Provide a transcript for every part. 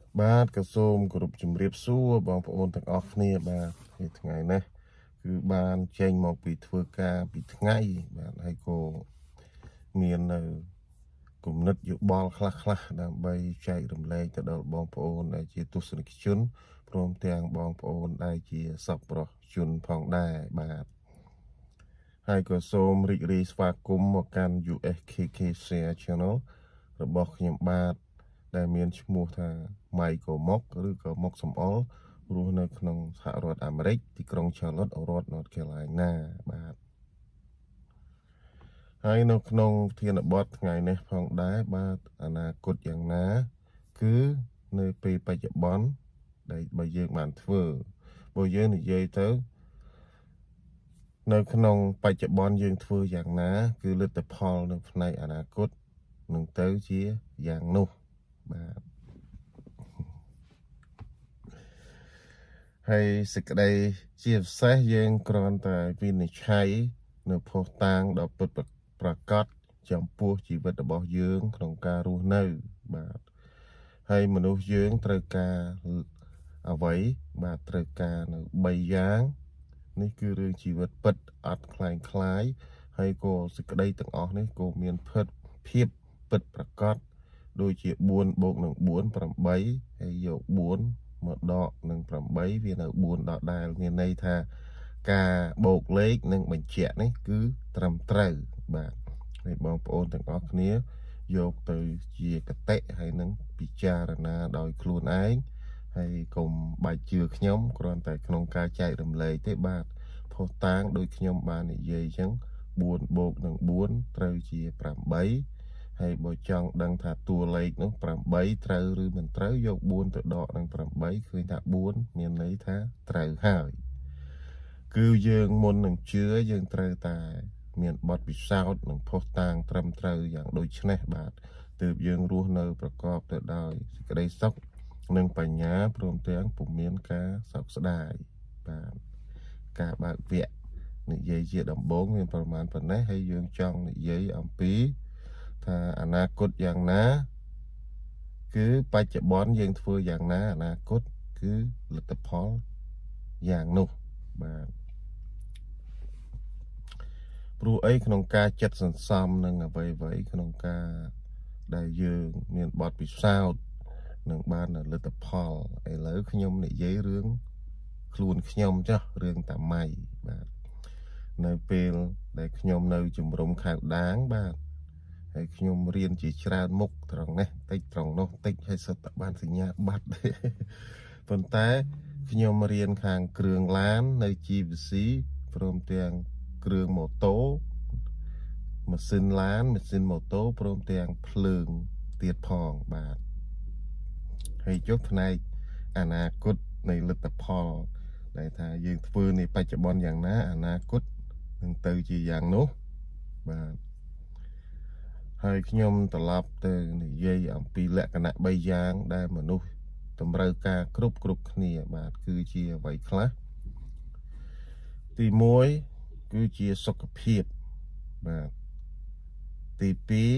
បាទក៏សូមគោរពជំរាបសួរបងប្អូនទាំងអស់គ្នាបាទថ្ងៃនេះគឺបានចេញមកពីធ្វើការពីថ្ងៃបាទហើយក៏មាននៅគំនិតយោបល់ខ្លះដើម្បីចែករំលែកទៅដល់បងប្អូនដែលជាទស្សនិកជនព្រមទាំងបងប្អូនដែលជាសប្បុរសជនផងដែរបាទហើយក៏សូមរីករាយស្វាគមន៍មកកាន់ USKK Share Channel របស់ខ្ញុំបាទដែលមានឈ្មោះថា Michael Mock ឬក៏ Mock សំអល់រស់នៅក្នុងសហរដ្ឋអាមេរិកទីក្រុង Charlotte រដ្ឋ North Carolina បាទហើយនៅក្នុងធានបទថ្ងៃនេះផងដែរបាទអនាគតយ៉ាងណាគឺនៅពេលបច្ចុប្បន្នដែលបើយើងបានធ្វើបើយើងនិយាយទៅនៅក្នុងបច្ចុប្បន្នយើងធ្វើយ៉ាងណាគឺលទ្ធផលនៅផ្នែកអនាគតនឹងទៅជាយ៉ាងនោះបាទហើយសេចក្តីជាពិសេសយើងគ្រាន់តែវិនិច្ឆ័យនៅភស្តុតាងដ៏ពិតប្រាកដចំពោះជីវិតរបស់យើងក្នុងការរស់នៅបាទហើយមនុស្សយើងត្រូវការអ្វីបាទត្រូវការនៅ3យ៉ាងនេះគឺរឿងជីវិតពិតអត់คล้ายហើយក៏សេចក្តីទាំងអស់នេះក៏មានភាពពិតប្រាកដដូចជា4 បូកនឹង4 8ហើយយក4មកដកនឹង8វានៅ4ដដែលមានន័យថាការបូកលេខនិងបញ្ជាក់នេះគឺត្រឹមត្រូវបាទហើយបងប្អូនទាំងអស់គ្នាយកទៅជាគតិហើយនឹងពិចារណាដោយខ្លួនឯងហើយកុំបាច់ជឿខ្ញុំគ្រាន់តែក្នុងការចែករំលែកទេបាទភស្តុតាងដូចខ្ញុំបាននិយាយអញ្ចឹង4 បូកនឹង4ត្រូវជា8ហើយបើចង់ដឹងថាតួលេខនោះ8ត្រូវឬមិនត្រូវយក4ទៅដកនឹង8ឃើញថា4មានន័យថាត្រូវហើយគឺយើងមុននឹងជឿយើងត្រូវតែមានបទពិសោធន៍និងភស្តុតាងត្រឹមត្រូវយ៉ាងដូចនេះបាទទើបយើងរស់នៅប្រកបទៅដោយសេចក្តីសុខនិងបញ្ញាព្រមទាំងពុំមានការសោកស្ដាយបាទការបើកវគ្គនិយាយជាដំបូងមានប្រមាណប៉ុណ្ណេះហើយយើងចង់និយាយអំពីថាអនាគតយ៉ាងណាគឺបច្ចុប្បន្នយើងធ្វើយ៉ាងណាអនាគតគឺលទ្ធផលយ៉ាងនោះបាទព្រោះអីក្នុងការចិត្តសន្សំនឹងអ្វីក្នុងការដែលយើងមានបទពិសោធន៍នឹងបានលទ្ធផលឥឡូវខ្ញុំនិយាយរឿងខ្លួនខ្ញុំចាស់រឿងតាម៉ៃបាទនៅពេលដែលខ្ញុំនៅជំរំខៅដាងបាទហើយខ្ញុំរៀនជាច្រើនមុខត្រង់នេះតិចត្រង់នោះតិចហើយសិតតែបានសញ្ញាបត្រប៉ុន្តែខ្ញុំរៀនខាងគ្រឿងឡាននៅ GVC ព្រមទាំងគ្រឿងម៉ូតូម៉ាស៊ីនឡានម៉ាស៊ីនម៉ូតូព្រមទាំងភ្លើងទៀតផងបាទហើយចុះផ្នែកអនាគតនៃលទ្ធផលដែលថាយើងធ្វើในបច្ចុប្បន្នយ៉ាងណាអនាគតនឹងទៅជាយ៉ាងនោះបាទហើយខ្ញុំត្រឡប់ទៅនិយាយអំពីលក្ខណៈ3យ៉ាងដែលមនុស្សតម្រូវការគ្រប់គ្នាបាទគឺជាអ្វីខ្លះទី1គឺជាសុខភាពបាទទី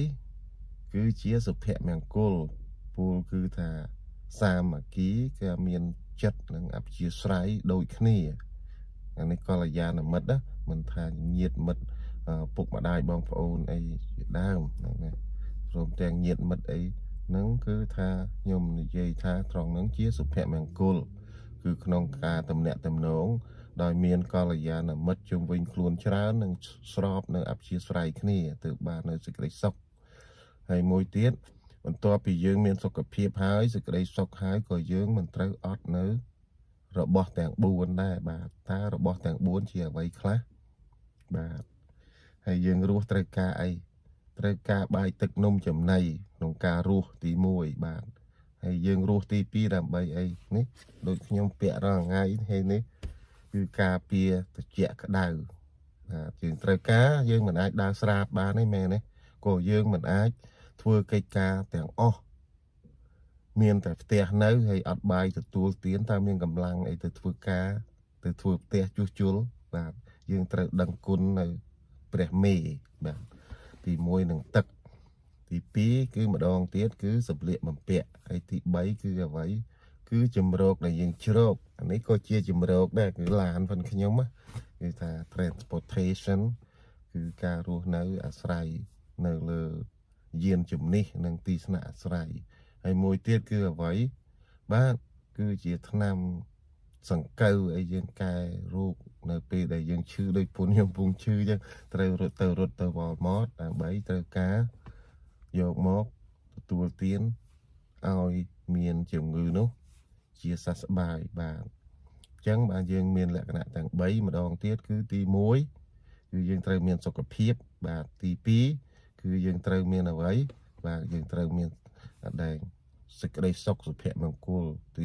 2គឺជាសុភមង្គលពោលគឺថាសាមគ្គីគឺមានចិត្តនិងអព្យាស្រ័យដូចគ្នាអានេះកល្យាណមិត្តណាមិនថាញាតិមិត្តពុកម្ដាយបងប្អូនអីជាដើមហ្នឹងណាព្រមទាំងញាតិមិត្តអីហ្នឹងគឺថាខ្ញុំនិយាយថាត្រង់ហ្នឹងជាសុភមង្គលគឺក្នុងការទំនាក់ទំនងដោយមានកល្យាណមិត្តជុំវិញខ្លួនច្រើននិងស្របនៅអព្យាស្រ័យគ្នាទើបបាននៅសេចក្តីសុខហើយមួយទៀតបន្ទាប់ពីយើងមានសុខភាពហើយសេចក្តីសុខហើយក៏យើងមិនត្រូវអត់នៅរបស់ទាំង4ដែរបាទតើរបស់ទាំង4ជាអ្វីខ្លះបាទហើយយើងរស់ត្រូវការអីត្រូវការបាយទឹកនំចំណីក្នុងការរស់ទី1បាទហើយយើងរស់ទី2ដើម្បីអីនេះដូចខ្ញុំពាក់រាល់ថ្ងៃហើយនេះគឺការពារត្រជាក់ក្តៅបាទយើងត្រូវការយើងមិនអាចដើរស្រាបបានទេមែនទេក៏យើងមិនអាចធ្វើកិច្ចការទាំងអស់មានតែផ្ទះនៅហើយអត់បាយទទួលទានតើមានកម្លាំងអីទៅធ្វើការទៅធ្វើផ្ទះជួសជុលបាទយើងត្រូវដឹងគុណនៅព្រះមេបាទទី1នឹងទឹកទី thì pí cứ mà đòn tiết cứ sập liệt bằng bẹ hay thì bấy cứ vậy cứ chùm rột là dừng chốt anh ấy có chia chùm rột đây cứ là anh phần nhóm áคือថា transportation គឺការរស់នៅអាស្រ័យនៅលើយានជំនិះនិងទីស្នាក់អាស្រ័យហើយមួយទៀតគឺអ្វីបាទគឺជាថ្នាំសង្កូវឲ្យយើងកែរូបនៅពេលដែលយើងឈឺដោយពុនខ្ញុំពងឈឺចឹងត្រូវរត់ទៅវល់ម៉តដើម្បីត្រូវការយកមកទទួលទានឲ្យមានជំងឺនោះជាសះស្បើយបាទចឹងបាទយើងមានលក្ខណៈទាំង3ម្ដងទៀតគឺទី1គឺយើងត្រូវមានសុខភាពបាទទី2គឺយើងត្រូវមានអ្វីបាទយើងត្រូវមានដែងសេចក្តីសុខសុភមង្គលទី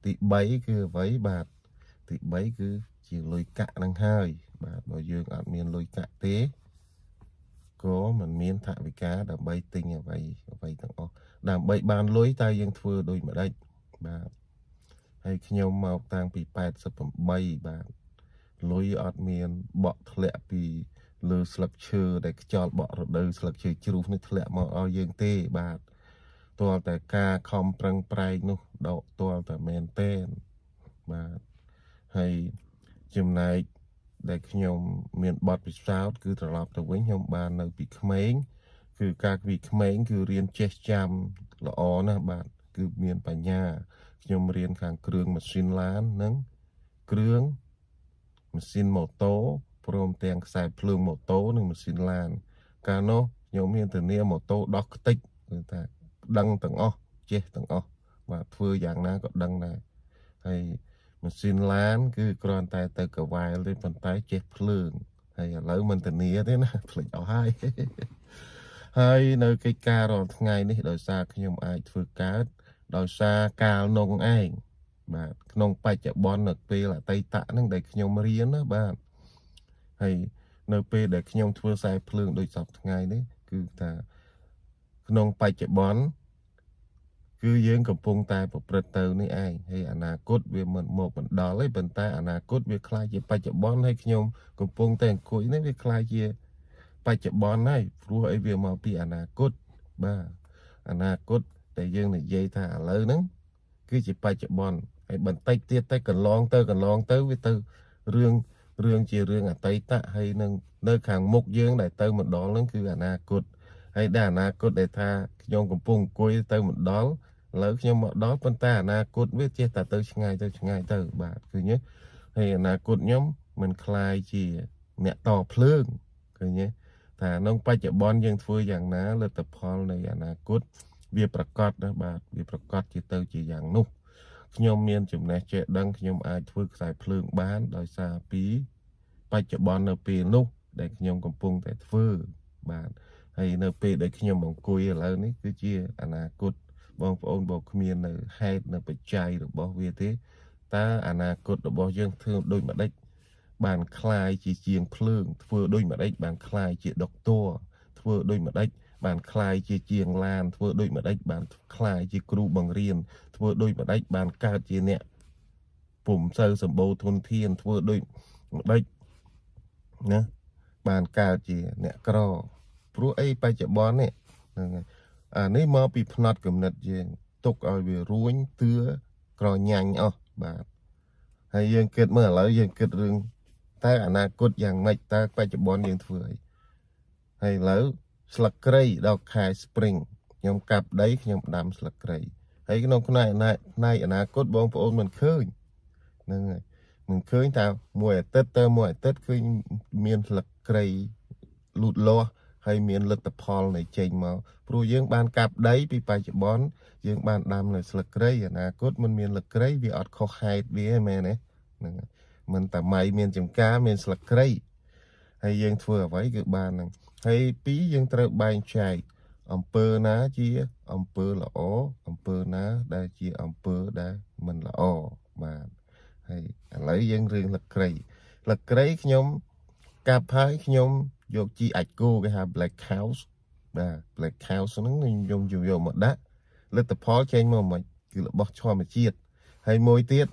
3គឺអ្វីបាទទី3គឺជាលុយកាក់នឹងហើយបាទបើយើងអត់មានលុយកាក់ទេក៏មិនមានថវិកាដើម្បីទិញអ្វីទាំងអស់ដើម្បីបានលុយតើយើងធ្វើដូចម្ដេចបាទហើយខ្ញុំមកតាំងពី88បាទលុយអត់មានបក់ធ្លាក់ពីលើស្លឹកឈើដែលខ្យល់បក់រដូវស្លឹកឈើជ្រុះនេះធ្លាក់មកឲ្យយើងទេបាទទាល់តែការខំប្រឹងប្រែងនោះដកទាល់តែមែនតែនបាទហើយចំណែកដែលខ្ញុំមានបទពិសោធន៍គឺត្រឡប់ទៅវិញខ្ញុំបាននៅពីក្មេងគឺការពីក្មេងគឺរៀនចេះចាំល្អណាស់បាទគឺមានបញ្ញាខ្ញុំរៀនខាងគ្រឿងម៉ាស៊ីនឡាននិងគ្រឿងម៉ាស៊ីនម៉ូតូព្រមទាំងខ្សែភ្លើងម៉ូតូនិងម៉ាស៊ីនឡានកាលនោះខ្ញុំមានធានាម៉ូតូដោះខ្ទេចគឺថាដឹងទាំងអស់ចេះទាំងអស់បាទធ្វើយ៉ាងណាក៏ដឹងដែរហើយម៉ាស៊ីនឡានគឺគ្រាន់តែទៅកវ៉ែលទេប៉ុន្តែចេះភ្លើងហើយឥឡូវមិនធានាទេណាភ្លេចអស់ហើយហើយនៅកិច្ចការរាល់ថ្ងៃនេះដោយសារខ្ញុំអាចធ្វើកើតដោយសារកាលនងឯងបាទក្នុងបច្ចុប្បន្ននៅពេលអតីតហ្នឹងដែលខ្ញុំរៀនណាបាទហើយនៅពេលដែលខ្ញុំធ្វើខ្សែភ្លើងដូចសពថ្ងៃនេះគឺថាក្នុងបច្ចុប្បន្នគឺយើងកំពុងតែប្រព្រឹត្តទៅនេះឯងហើយអនាគតវាមិនមកបណ្ដល់ទេប៉ុន្តែអនាគតវាคล้ายជាបច្ចុប្បន្នហើយខ្ញុំកំពុងតែអង្គុយនេះវាคล้ายជាបច្ចុប្បន្នហើយព្រោះអីវាមកពីអនាគតបាទអនាគតតែយើងនិយាយថាឥឡូវហ្នឹងគឺជាបច្ចុប្បន្នហើយបន្តិចទៀតតែកន្លងទៅវាទៅរឿងជារឿងអតីតហើយនឹងនៅខាងមុខយើងដែលទៅម្ដងហ្នឹងគឺអនាគតហើយដែលអនាគតដែលថាខ្ញុំកំពុងអង្គុយទៅម្ដងឥឡូវខ្ញុំមកដល់ប៉ុន្តែអនាគតវាចេះតែទៅឆ្ងាយទៅបាទឃើញទេហើយអនាគតខ្ញុំមិនคล้ายជាអ្នកតភ្លើងឃើញទេថាក្នុងបច្ចុប្បន្នយើងធ្វើយ៉ាងណាលទ្ធផលនៃអនាគតវាប្រកបណាបាទវាប្រកបជាយ៉ាងនោះខ្ញុំមានចំណេះចេះដឹងខ្ញុំអាចធ្វើខ្សែភ្លើងបានដោយសារពីបច្ចុប្បន្ននៅពេលនោះដែលខ្ញុំកំពុងតែធ្វើបាទហើយនៅពេលដែលខ្ញុំអង្គុយឥឡូវនេះគឺជាអនាគតបងប្អូនបើគ្មាននៅហេតុនៅបច្ច័យរបស់វាទេតើអនាគតរបស់យើងធ្វើដូចម្ដេចបានคลายជាជាងភ្លើងធ្វើដូចម្ដេចបានคลายជាដុកទ័រធ្វើដូចម្ដេចបានคลายជាជាងឡានធ្វើដូចម្ដេចបានคลายជាគ្រូបង្រៀនធ្វើដូចម្ដេចបានកើតជាអ្នកពុំសូវសម្បូរធនធានធ្វើដូចម្ដេចណាបានកើតជាអ្នកក្រព្រោះអីបច្ចុប្បន្ននេះហ្នឹងហើយអានេះមកពីផ្នត់គំនិតយើងទុកឲ្យវារួញទឿក្រញាញ់អស់បាទហើយយើងគិតមើលឥឡូវយើងគិតរឿងតើអនាគតយ៉ាងម៉េចតើបច្ចុប្បន្នយើងធ្វើអីហើយឥឡូវស្លឹកគ្រៃដល់ខែ Spring ខ្ញុំកាប់ដីខ្ញុំដាំស្លឹកគ្រៃហើយក្នុងផ្នែកអនាគតបងប្អូនមិនឃើញហ្នឹងហើយមិនឃើញថាមួយអាទិត្យទៅមួយអាទិត្យឃើញមានស្លឹកគ្រៃលូតលាស់ហើយមានលទ្ធផលនៃចេញមកព្រោះយើងបានកាប់ដីពីបច្ចុប្បន្នយើងបានដាំនៅស្លឹកគ្រៃអនាគតមិនមានស្លឹកគ្រៃវាអត់ខុសហេតុវាមែនទេហ្នឹងហើយមិនតែម៉ៃមានចំការមានស្លឹកគ្រៃហើយយើងធ្វើអ្វីគឺបានហ្នឹងហើយពីរយើងត្រូវបែងចែកអំពើណាជាអំពើល្អអំពើណាដែលជាអំពើដែលមិនល្អបាទហើយឥឡូវយើងរឿងស្លឹកគ្រៃខ្ញុំកាប់ហើយខ្ញុំយកជីអាចគោគេហៅ black house បាទ black house ហ្នឹងខ្ញុំយកមកដាក់លទ្ធផលចេញមកមិនគឺរបស់ធម្មជាតិហើយមួយទៀត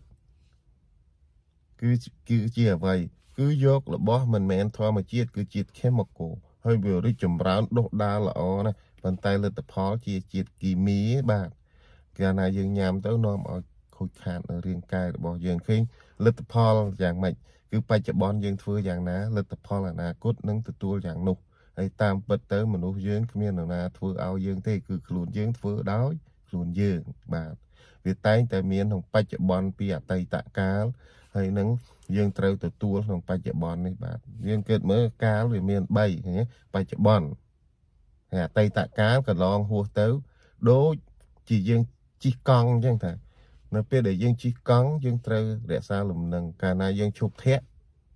គឺជាអ្វីគឺយករបស់មិនមែនធម្មជាតិគឺជាតិ chemical ហើយវារីកចម្រើនដុះដាលល្អណាស់ phần tay lực tập phó chia chiết kỳ mí bạn cái này dương nhằm tới nom ở khối khát ở riêng cài bỏ dương khi lực tập phó dạng mạch cứ bay chập bón dương thưa dạng ná lực tập phó là ná cốt nâng từ tua dạng nục hay tam bật tới mà nụ dương cái miền nào ná thưa ao dương thế cứ luôn dương thưa đói luôn dương bạn việc tay tại miền hồng bay chập bón bịa tay tạ cá hay nâng dương trâu từ tua hồng bay chập bón này bạn dương kết mới cá về miền bay nhé bay chập bón tay tạ cá cần lon hùa tới đố chỉ dương chi con chứ thà nó biết để dương chi con dương trâu để sao lùm nâng cả này dương chụp thét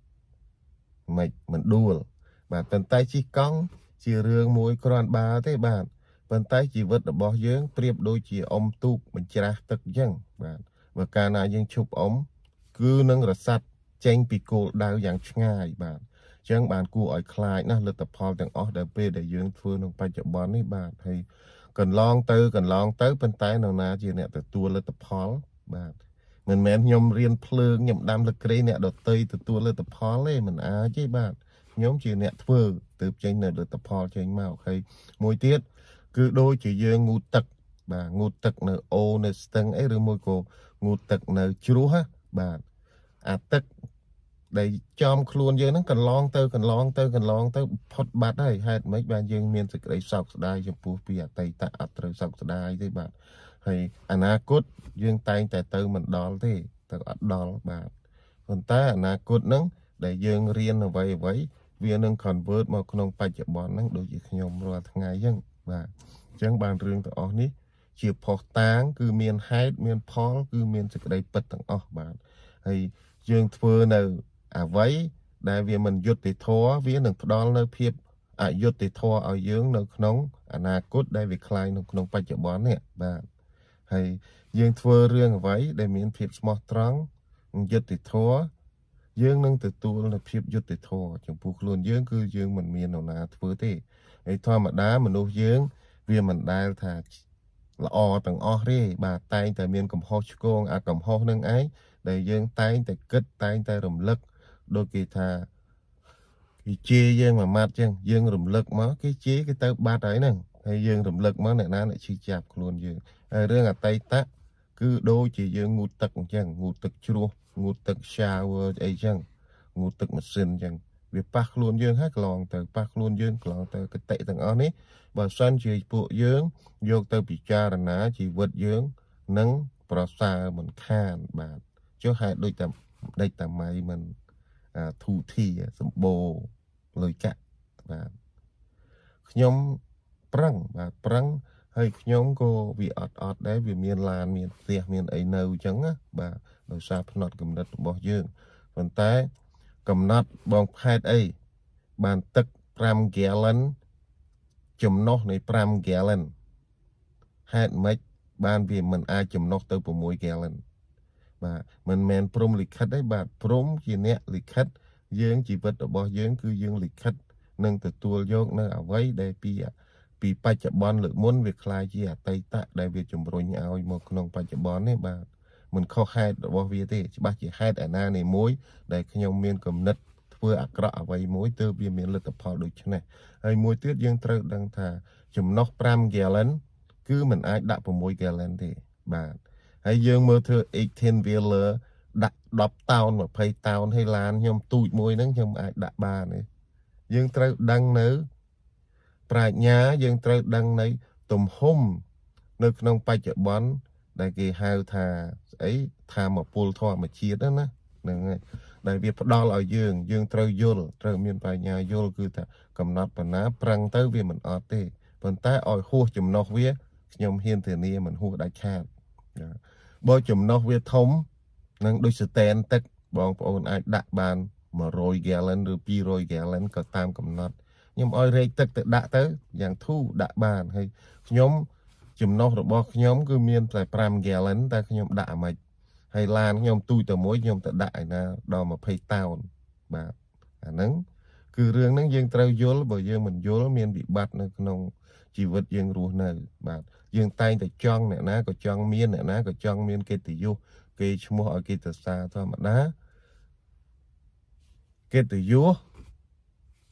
mình đua bạn tận tay chi con chỉ riêng mũi con ba thế bạn tận tay chỉ vật ở bỏ dương triệp đôi chỉ ông tu mình trả tức dân bạn và cả này dương chụp ống cứ nâng là sạch tranh bị cô đau dạng ngay bạn chẳng bạn cụ ở khai nó lực tập phòទាំងអស់ដែលពេលដែលយើងធ្វើក្នុងបច្ចុប្បន្ននេះបាទហើយកន្លងទៅប៉ុន្តែនៅណាជាអ្នកទទួលលទ្ធផលបាទមិនមែនខ្ញុំរៀនភ្លើងខ្ញុំដាំលឹកក្រេអ្នកដតីទទួលលទ្ធផលទេមិនអាចទេបាទខ្ញុំជាអ្នកធ្វើទើបចេញនៅលទ្ធផលចេញមកហើយមួយទៀតគឺដូចជាយើងងូតទឹកបាទងូតទឹកនៅអូនៅស្ទឹងអីឬមួយក៏ងូតទឹកនៅជ្រោះបាទអាទឹកដែលចំខ្លួនយើងហ្នឹងកន្លងទៅផុតបាត់ហើយហេតុម៉េចបានយើងមានសេចក្តីសោកស្ដាយចំពោះពីអតីតអត់ត្រូវសោកស្ដាយទេបាទហើយអនាគតយើងតែងតែទៅមិនដល់ទេទៅអត់ដល់បាទប៉ុន្តែអនាគតហ្នឹងដែលយើងរៀនអ្វីវានឹង convert មកក្នុងបច្ចុប្បន្នហ្នឹងដូចជាខ្ញុំរាល់ថ្ងៃអញ្ចឹងបាទអញ្ចឹងបានរឿងទាំងអស់នេះជាផុសតាងគឺមានហេតុមានផលគឺមានសេចក្តីពិតទាំងអស់បាទហើយយើងធ្វើនៅអ្វីដែលវាមិនយុត្តិធម៌វានឹងផ្ដល់នៅភាពអយុត្តិធម៌ឲ្យយើងនៅក្នុងអនាគតដែលវាคล้ายនៅក្នុងបច្ចុប្បន្ននេះបាទហើយយើងធ្វើរឿងអ្វីដែលមានភាពស្មោះត្រង់យុត្តិធម៌យើងនឹងទទួលនូវភាពយុត្តិធម៌ចំពោះខ្លួនយើងគឺយើងមិនមាននរណាធ្វើទេហើយធម្មតាមនុស្សយើងវាមិនដែលថាល្អទាំងអស់ទេបាទតែងតែមានកំហុសឆ្គងអាកំហុសនឹងឯងដែលយើងតែងតែគិតតែងតែរំលឹកដូចគេថាគេជេរយើងមួយម៉ាត់ចឹងយើងរំលឹកមកគេជេរគេទៅបាត់ហើយហ្នឹងហើយយើងរំលឹកមកអ្នកណាអ្នកឈឺចាប់ខ្លួនយើងហើយរឿងអតីតគឺដូចជាយើងងូតទឹកអញ្ចឹងងូតទឹកជ្រោះងូតទឹក shower អីចឹងងូតទឹកម៉ាស៊ីនអញ្ចឹងវាប៉ះខ្លួនយើងហើយកន្លងទៅប៉ះខ្លួនយើងកន្លងទៅគតិទាំងអស់នេះបើសិនជាពួកយើងយកទៅពិចារណាជីវិតយើងនឹងប្រសើរមិនខានបាទចុះហេតុដូចតែដេចតែម៉ៃមិនធូធីសម្បូរលុយកាក់បាទខ្ញុំប្រឹងបាទប្រឹងហើយខ្ញុំក៏វាអត់ដែរវាមានឡានមានផ្ទះមានអីនៅអញ្ចឹងណាបាទដោយសារផ្នត់គំនិតរបស់យើងប៉ុន្តែកំណត់បងផែតអីបានទឹក5 gallon ចំណុះនៃ5 gallon ហេតុម៉េចបានវាមិនអាចចំណុះទៅ6 gallon បាទមិនមែនព្រំលិខិតទេបាទព្រំជាអ្នកលិខិតយើងជីវិតរបស់យើងគឺយើងលិខិតនឹងទទួលយកនៅអ្វីដែលពីបច្ចុប្បន្នលើកមុនវាคล้ายជាអតីតដែលវាជំរុញឲ្យមកក្នុងបច្ចុប្បន្ននេះបាទមិនខុសហេតុរបស់វាទេច្បាស់ជាហេតុឯណានេះមួយដែលខ្ញុំមានគំនិតធ្វើអាក្រក់អ្វីមួយទើបវាមានលទ្ធផលដូចនេះហើយមួយទៀតយើងត្រូវដឹងថាចំណុះ5 gallon គឺមិនអាចដាក់6 gallon ទេបាទហើយយើងមើលធ្វើ 18 wheeler ដាក់10តោន20តោនហើយឡានខ្ញុំទូចមួយហ្នឹងខ្ញុំអាចដាក់បានទេយើងត្រូវដឹងនៅប្រាជ្ញាយើងត្រូវដឹងនៅទំហំនៅក្នុងបច្ចុប្បន្នដែលគេហៅថាស្អីថាមពលធម្មជាតិណាហ្នឹងហើយដែលវាផ្ដល់ឲ្យយើងត្រូវយល់ត្រូវមានប្រាជ្ញាយល់គឺថាកំណត់បណ្ណាប្រឹងទៅវាមិនអត់ទេប៉ុន្តែឲ្យហួសចំណុះវាខ្ញុំហ៊ានធានាមិនហួសដាច់ខាតបើចំណុះវាធំនឹងដូចស្តែនទឹកបងប្អូនអាចដាក់បាន100 gallon ឬ200 gallon ក៏តាមកំណត់ខ្ញុំឲ្យរែកទឹកទៅដាក់ទៅយ៉ាងធូរដាក់បានហើយខ្ញុំចំណុះរបស់ខ្ញុំគឺមានតែ5 gallon តែខ្ញុំដាក់អាម៉េចហើយឡានខ្ញុំទូចតែមួយខ្ញុំទៅដាក់ឯណាដល់20តោនបាទអាហ្នឹងគឺរឿងហ្នឹងយើងត្រូវយល់បើយើងមិនយល់មានវិបត្តិនៅក្នុងជីវិតយើងរស់នៅបាទយើងតែងតែចង់អ្នកណាក៏ចង់មានអ្នកណាក៏ចង់មានកិត្តិយសគេឈ្មោះឲ្យគេសរសើរធម្មតាកិត្តិយស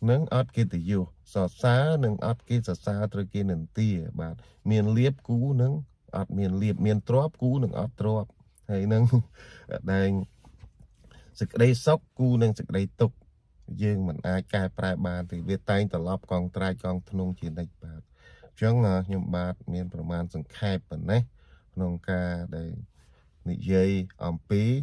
nâng ớt kia tự dụ sọ xá nâng ớt kia sọ xá trời kia nâng tia bạn miền liếp cú nâng ớt miền liếp miền tróp cú nâng ớt tróp hay nâng đây sực đây sóc cú nâng sực đây tục dương mình ai cai prai bàn thì viết tay tờ lọp con trai con thung chuyện đây bạn chẳng nhưng bạn miềnประมาณ sừng khai bẩn đấy nông ca đây nị dây pí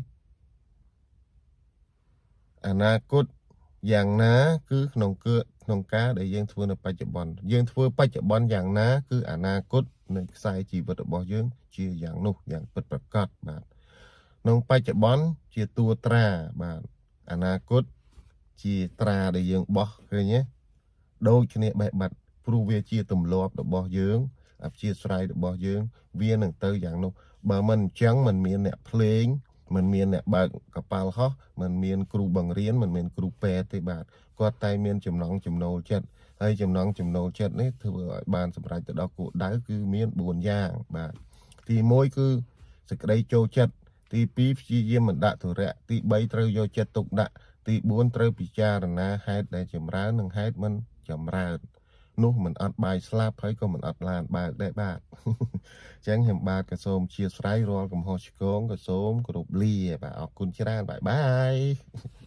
cốt dạng ná cứ nông cá để dương thua bạch bòn dương thua bạch bòn dạng ná cứ cốt nơi sai chỉ vật bỏ dương chia dạng nục dạng bật bật cọt bạn nông bạch bòn chia tua tra bạn cốt chia tra để dương bỏ rồi nhé đôi cho nên bạch bật pru về chia tùm lọp để bỏ dương chia sai để bỏ dương viên nâng tới dạng nục bà mình trắng mình miền nè playing mình miền nè bạn cặp pal ho mình miền kêu bằng riêng mình miền kêu pe thì bạn qua tay miền chấm nóng chấm nâu chết hay chấm nóng chấm nâu chết đấy thưa bạn sắp tới từ đó cụ đá cứ miền buồn giang bạn thì mỗi cứ sự đây châu chết thì pi chi mình đã thừa rẻ thì bay trâu vô chết tục đã thì bốn trâu bị cha rồi na hai để chấm rá nâng hai mình chấm ra nút mình ăn bài slap thấy có mình ăn làn bài để bạn chẳng hiểm ba cái xôm chia sẻ rồi cầm hồ chικών cái xôm cái đục ly và ở cún chả bye bye